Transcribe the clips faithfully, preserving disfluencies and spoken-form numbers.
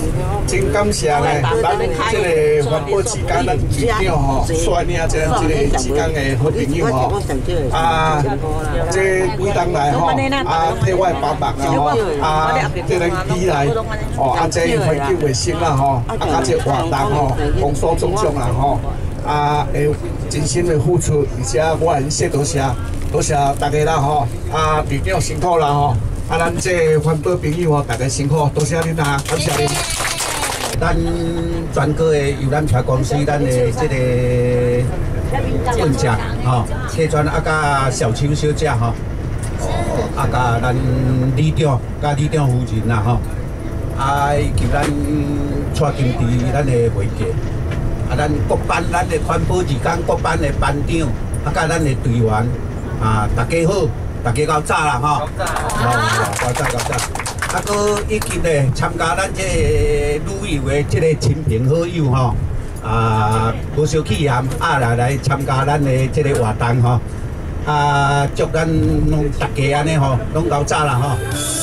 真感谢呢，咱这个环保之间，咱局长吼，率领这这个之间的好朋友吼，啊，这几当来吼，啊，替我帮忙啦吼，啊，这个以来，哦，啊，这环境卫生啦吼，啊，加这活动吼，丰收种种啦吼，啊，会真心的付出，而且我很谢多谢，多谢大家啦吼，啊，局长辛苦啦吼。 啊，咱这环保朋友哦，大家辛苦，多谢恁啊，感谢恁。 咱全国的游览车公司，咱的这个问者吼，车船啊，甲小邱小姐吼，啊，甲咱里长、甲里长夫人啦吼，啊，以及咱蔡金池咱的媒介，啊，咱各班咱的环保义工各班的班长，啊，甲咱的队员啊，大家好。 大家到早啦吼，哦，到早到早，啊，搁以及咧参加咱这个旅游的这个亲朋好友吼，啊，无小气涵啊来来参加咱的这个活动吼，啊，祝咱拢大家安尼吼，拢到早啦吼。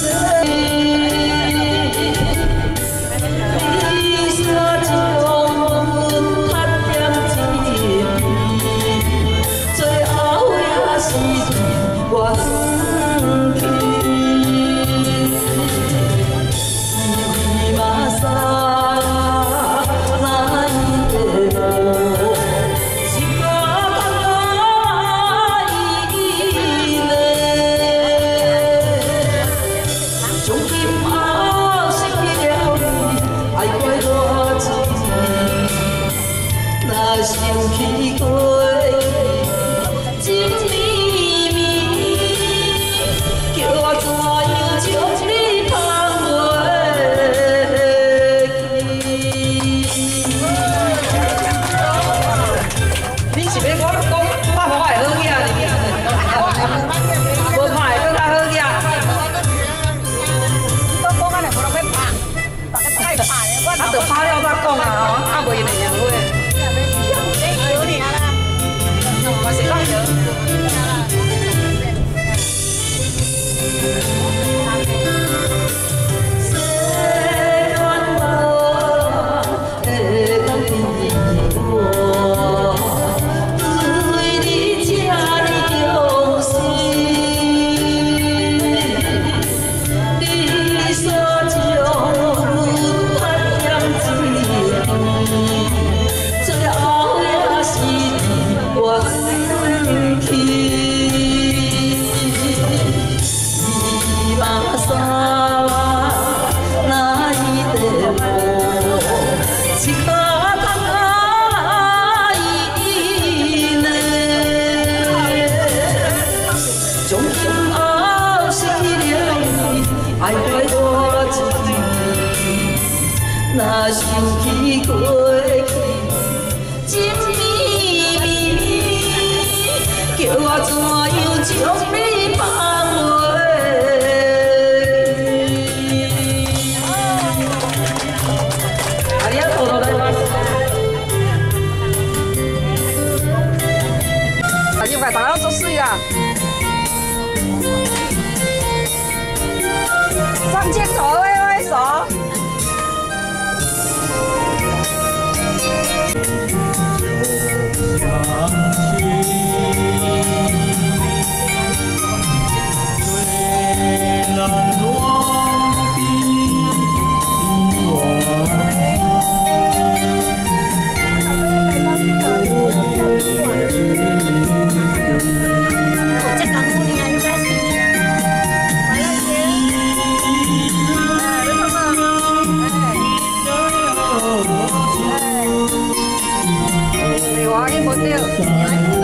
那想起过去，真绵绵，叫我怎样将你放回去？ありがとうございます。大家快，大家做水啦！上镜头，挥挥手。 我给我掉。